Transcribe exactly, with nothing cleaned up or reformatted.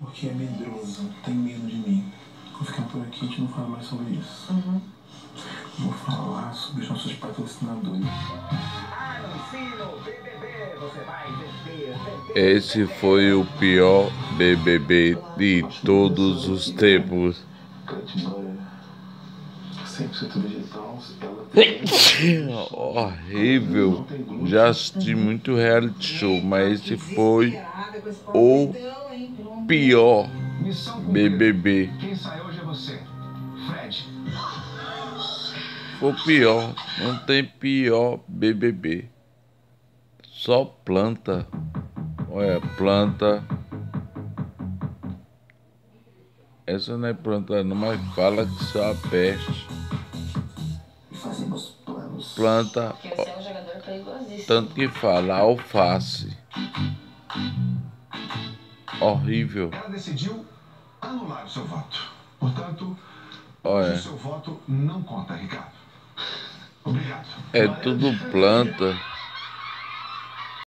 porque é medroso, tem medo de mim. Vou ficar por aqui e a gente não fala mais sobre isso. Uhum. Vou falar sobre os nossos patrocinadores. Esse foi o pior B B B de todos os tempos. cem por cento vegetal, ela tem... Horrível. Já assisti muito reality show, mas esse foi o pior B B B. Quem sai hoje é você, Fred. Foi o pior. Não tem pior B B B. Só planta. Olha, planta. Essa não é planta não, mas fala que só a peste. Fazemos planos. Planta. Porque você é um jogador perigosíssimo. Tanto que fala, alface. Horrível. Ela decidiu anular o seu voto. Portanto, Olha, o seu voto não conta, Ricardo. Obrigado. é tudo planta.